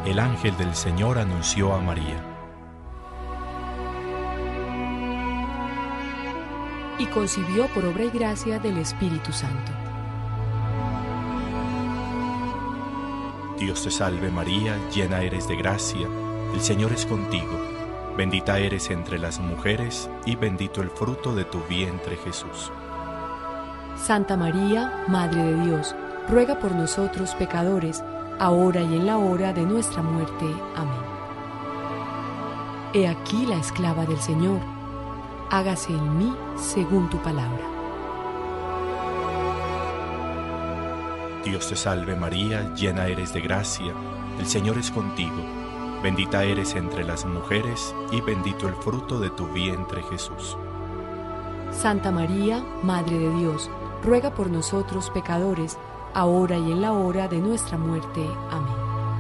el ángel del Señor anunció a María. Y concibió por obra y gracia del Espíritu Santo. Dios te salve María, llena eres de gracia, el Señor es contigo. Bendita eres entre las mujeres y bendito el fruto de tu vientre Jesús. Santa María, Madre de Dios, ruega por nosotros pecadores, ahora y en la hora de nuestra muerte. Amén. He aquí la esclava del Señor. Hágase en mí según tu palabra. Dios te salve María, llena eres de gracia, el Señor es contigo. Bendita eres entre las mujeres y bendito el fruto de tu vientre Jesús. Santa María, Madre de Dios, ruega por nosotros pecadores, ahora y en la hora de nuestra muerte. Amén.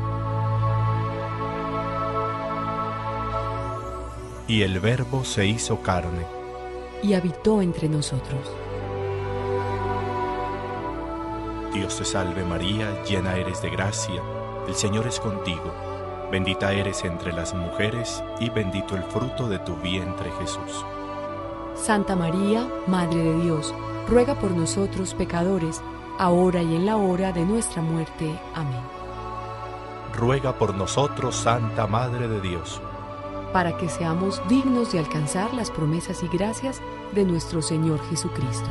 Y el Verbo se hizo carne y habitó entre nosotros. Dios te salve María, llena eres de gracia, el Señor es contigo. Bendita eres entre las mujeres y bendito el fruto de tu vientre Jesús. Santa María, Madre de Dios, ruega por nosotros pecadores, ahora y en la hora de nuestra muerte. Amén. Ruega por nosotros, Santa Madre de Dios, para que seamos dignos de alcanzar las promesas y gracias de nuestro Señor Jesucristo.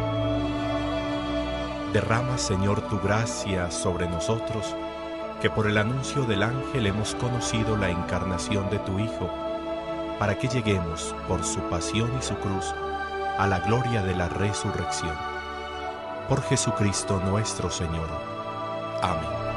Derrama, Señor, tu gracia sobre nosotros, que por el anuncio del ángel hemos conocido la encarnación de tu Hijo, para que lleguemos, por su pasión y su cruz, a la gloria de la resurrección. Por Jesucristo nuestro Señor. Amén.